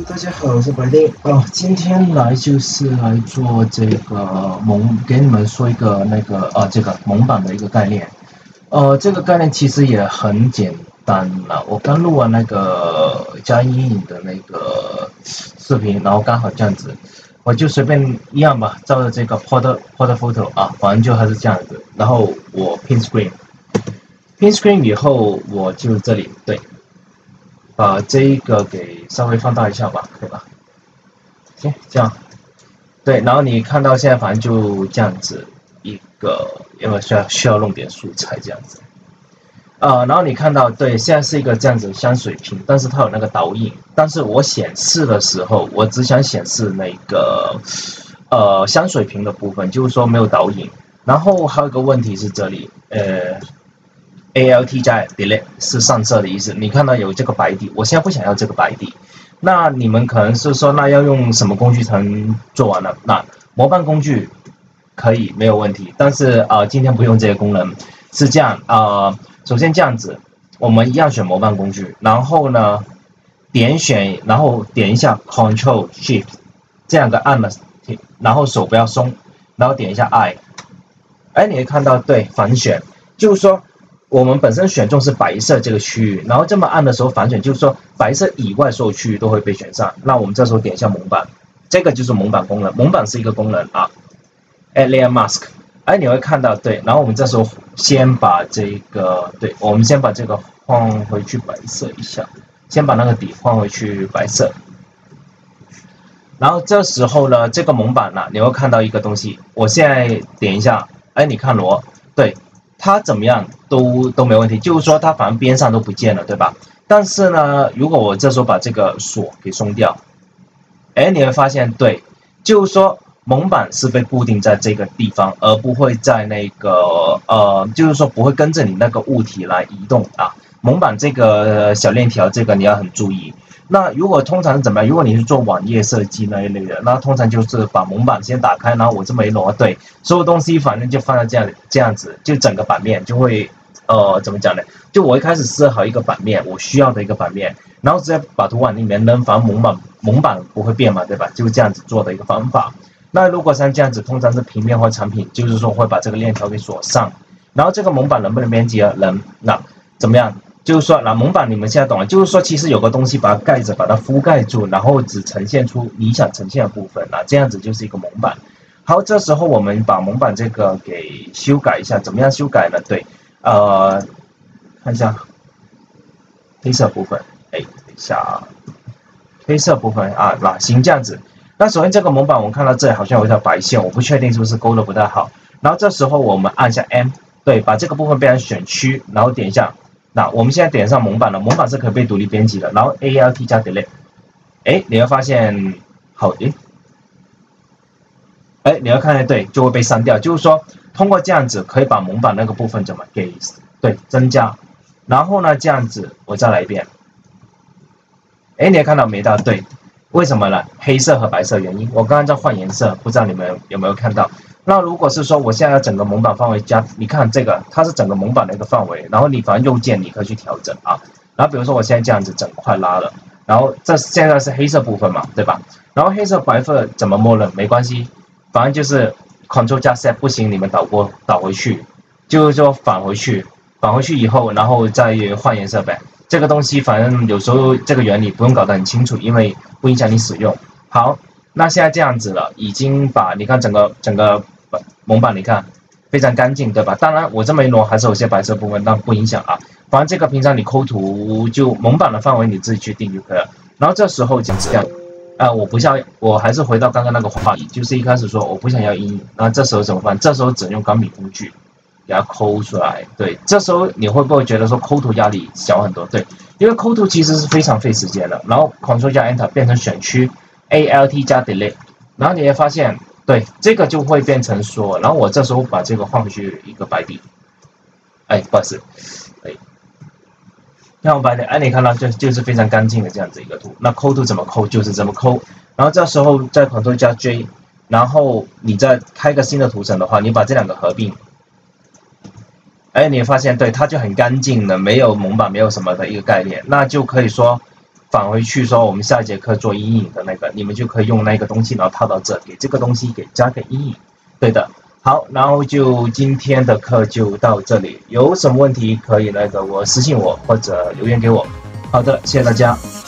大家好，我是白丁哦。今天就是来做这个给你们说一个这个蒙版的一个概念。这个概念其实也很简单了。我刚录完那个加阴影的那个视频，然后刚好这样子，我就随便一样吧，照着这个 photo 啊，反正就还是这样子。然后我 pin screen 以后，我就这里对。把这一个给稍微放大一下吧，可以吧？行，这样，对，然后你看到现在反正就这样子一个，因为需要弄点素材这样子，然后你看到对，现在是一个这样子香水瓶，但是它有那个导引，但是我显示的时候，我只想显示那个香水瓶的部分，就是说没有导引。然后还有一个问题是这里，alt 加 delete 是上色的意思，你看到有这个白底，我现在不想要这个白底，那你们可能是说，那要用什么工具才能做完呢？那模板工具可以没有问题，但是今天不用这些功能，是这样首先这样子，我们一样选模板工具，然后呢点选，然后点一下 Ctrl Shift 这两个按了，然后手不要松，然后点一下 I， 你会看到对反选，就是说。我们本身选中是白色这个区域，然后这么按的时候反选，就是说白色以外所有区域都会被选上。那我们这时候点一下蒙版，这个就是蒙版功能。蒙版是一个功能啊 ，Add Layer Mask， 你会看到对，然后我们这时候先把这个对，我们先把这个换回去白色一下，先把那个底换回去白色。然后这时候呢，这个蒙版呢，你会看到一个东西，我现在点一下，你看罗对。它怎么样都没问题，就是说它反正边上都不见了，对吧？但是呢，如果我这时候把这个锁给松掉，你会发现，对，就是说蒙版是被固定在这个地方，而不会在那个就是说不会跟着你那个物体来移动啊。蒙版这个小链条，这个你要很注意。那如果通常是怎么样？如果你是做网页设计那一类的，那通常就是把蒙版先打开，然后我这么一挪，对，所有东西反正就放在这样子，就整个版面就会怎么讲呢？就我一开始设好一个版面，我需要的一个版面，然后直接把图往里面扔，反正蒙版不会变嘛，对吧？就是这样子做的一个方法。那如果像这样子，通常是平面或产品，就是说会把这个链条给锁上，然后这个蒙版能不能编辑啊？能，那怎么样？就是说，蒙版你们现在懂了，就是说，其实有个东西把它盖着，把它覆盖住，然后只呈现出你想呈现的部分，这样子就是一个蒙版。好，这时候我们把蒙版这个给修改一下，怎么样修改呢？对，看一下黑色部分，等一下，黑色部分那行这样子。那首先这个蒙版我们看到这里好像有一条白线，我不确定是不是勾的不太好。然后这时候我们按下 M， 对，把这个部分变成选区，然后点一下。那我们现在点上蒙版了，蒙版是可以被独立编辑的，然后 alt 加 delete， 你会发现好，你会看见对，就会被删掉，就是说通过这样子可以把蒙版那个部分怎么给对增加，然后呢这样子我再来一遍，你也看到没到对，为什么呢？黑色和白色原因，我刚刚在换颜色，不知道你们有没有看到？那如果是说我现在要整个蒙版范围加，你看这个它是整个蒙版的一个范围，然后你反正右键你可以去调整啊。然后比如说我现在这样子整块拉了，然后这现在是黑色部分嘛，对吧？然后黑色白色怎么默认没关系，反正就是 Ctrl 加 Set 不行，你们导回去，就是说返回去以后，然后再换颜色呗。这个东西反正有时候这个原理不用搞得很清楚，因为不影响你使用。好。那现在这样子了，已经把你看整个蒙版，你看非常干净，对吧？当然我这么一挪还是有些白色部分，但不影响啊。反正这个平常你抠图就蒙版的范围你自己去定就可以了。然后这时候讲这样，我还是回到刚刚那个话题，就是一开始说我不想要阴影，那这时候怎么办？这时候只能用钢笔工具给它抠出来。对，这时候你会不会觉得说抠图压力小很多？对，因为抠图其实是非常费时间的。然后 Ctrl 加 Enter 变成选区。alt 加 delete， 然后你会发现，对，这个就会变成说，然后我这时候把这个换回去一个白底，不好意思，那我白底，你看到就是非常干净的这样子一个图。那抠图怎么抠就是这么抠，然后这时候再 Ctrl 加 J， 然后你再开个新的图层的话，你把这两个合并，你会发现，对，它就很干净的，没有蒙版，没有什么的一个概念，那就可以说。 返回去说我们下一节课做阴影的那个，你们就可以用那个东西，然后套到这，给这个东西给加个阴影。对的，好，然后就今天的课就到这里，有什么问题可以我私信我或者留言给我。好的，谢谢大家。